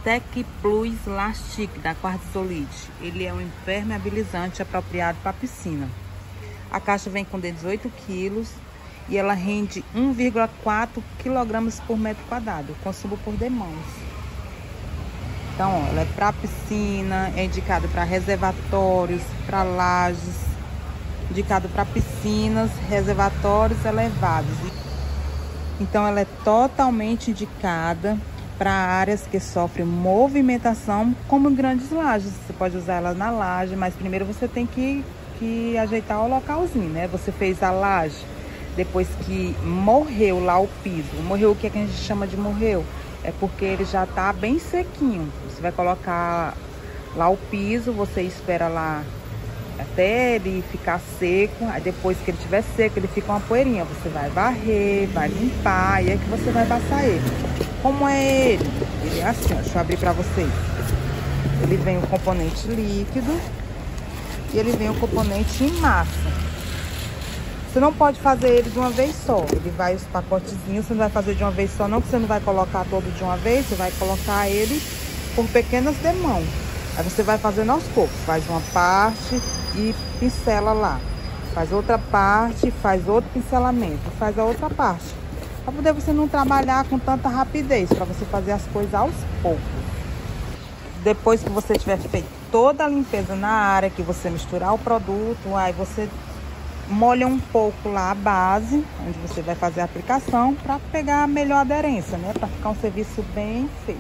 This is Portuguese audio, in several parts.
Tec Plus Lastic da Quartzolite. Ele é um impermeabilizante apropriado para piscina. A caixa vem com 18 quilos e ela rende 1,4 kg por metro quadrado. Consumo por demãos. Então, ó, ela é para piscina, é indicado para reservatórios, para lajes, indicado para piscinas, reservatórios elevados. Então, ela é totalmente indicada para áreas que sofrem movimentação, como grandes lajes. Você pode usar ela na laje, mas primeiro você tem que ajeitar o localzinho, né? Você fez a laje, depois que morreu lá o piso. Morreu, o que a gente chama de morreu? É porque ele já tá bem sequinho. Você vai colocar lá o piso, você espera lá até ele ficar seco. Aí depois que ele estiver seco, ele fica uma poeirinha. Você vai varrer, vai limpar, e é que você vai passar ele. Como é ele? Ele é assim, ó, deixa eu abrir pra vocês. Ele vem o componente líquido e ele vem o componente em massa. Você não pode fazer ele de uma vez só. Ele vai os pacotezinhos, você não vai fazer de uma vez só não, que você não vai colocar todo de uma vez. Você vai colocar ele por pequenas demãos. Aí você vai fazendo aos poucos. Faz uma parte e pincela lá. Faz outra parte, faz outro pincelamento. Faz a outra parte. Para poder você não trabalhar com tanta rapidez, para você fazer as coisas aos poucos. Depois que você tiver feito toda a limpeza na área, que você misturar o produto, aí você molha um pouco lá a base, onde você vai fazer a aplicação, para pegar a melhor aderência, né? Para ficar um serviço bem feito.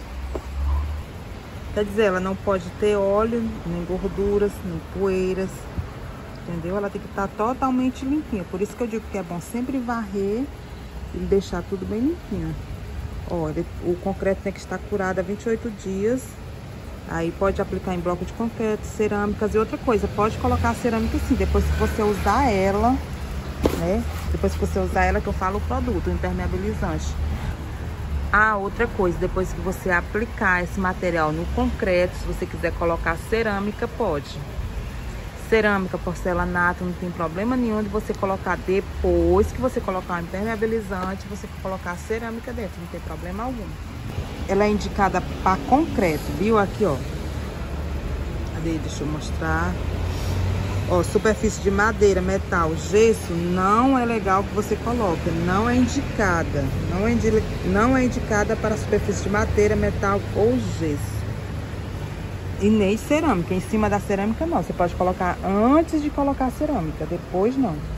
Quer dizer, ela não pode ter óleo, nem gorduras, nem poeiras, entendeu? Ela tem que estar totalmente limpinha. Por isso que eu digo que é bom sempre varrer e deixar tudo bem limpinho. Olha, o concreto tem que estar curado há 28 dias. Aí pode aplicar em bloco de concreto, cerâmicas e outra coisa. Pode colocar a cerâmica sim, depois que você usar ela, né? Depois que você usar ela, que eu falo o produto, o impermeabilizante. Ah, outra coisa, depois que você aplicar esse material no concreto, se você quiser colocar cerâmica, pode. Cerâmica, porcelanato, não tem problema nenhum de você colocar depois que você colocar o impermeabilizante, você colocar a cerâmica dentro, não tem problema algum. Ela é indicada para concreto, viu? Aqui, ó. Cadê? Deixa eu mostrar. Ó, superfície de madeira, metal, gesso, não é legal que você coloque. Não é indicada. Não é indicada para superfície de madeira, metal ou gesso. E nem cerâmica. Em cima da cerâmica, não. Você pode colocar antes de colocar a cerâmica, depois não.